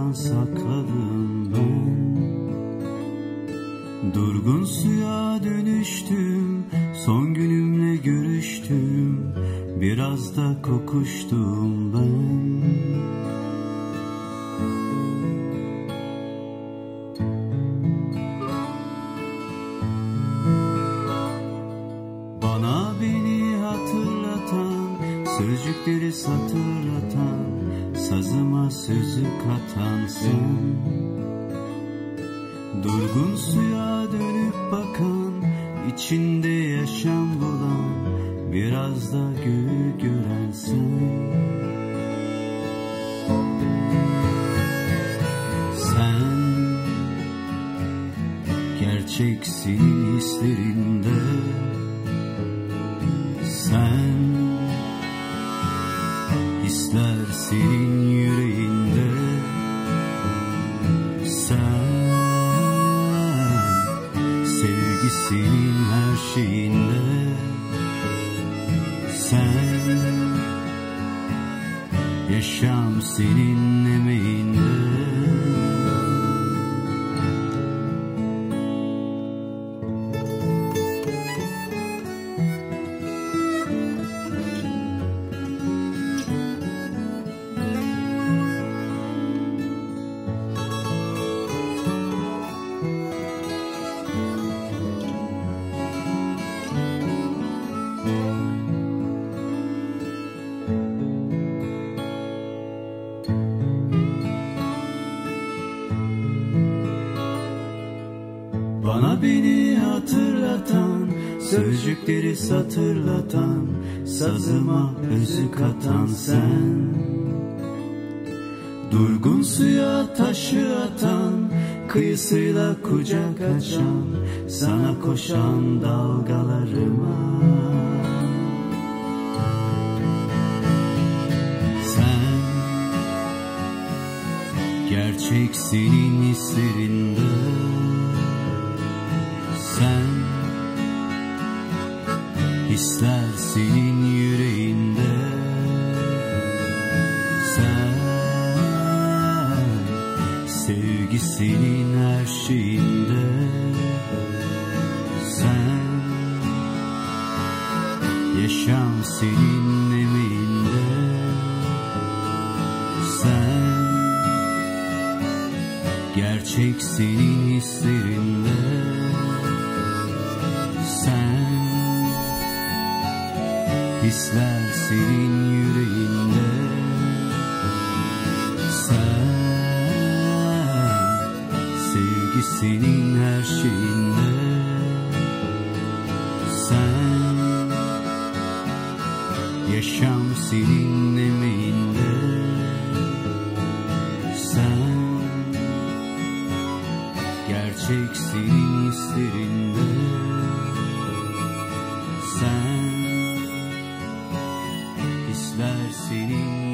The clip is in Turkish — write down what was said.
zaman sakladım ben. Durgun suya dönüştüm, son günümle görüştüm, biraz da kokuştum ben. Bana beni hatırlatan, sözcükleri satırlatan, sazıma sözü katansın. Durgun suya dönüp bakan, içinde yaşam bulan, biraz da göğü görensin. Sen gerçeksin hislerinde, sen hisler senin yüreğinde, sen sevgi senin her şeyinde, sen yaşam senin emeğinde. Bana beni hatırlatan, sözcükleri satırlatan, sazıma özü katan sen. Durgun suya taşı atan, kıyısıyla kucak açan, sana koşan dalgalarıma. Sen gerçek senin hislerinde, sen hisler senin yüreğinde, sen sevgi senin her şeyinde, sen yaşam senin emeğinde, sen gerçek senin hislerinde, sen hisler senin yüreğinde, sen sevgi senin her şeyinde, sen yaşam senin emeğinde, sen gerçek senin hislerinde, sen hisler senin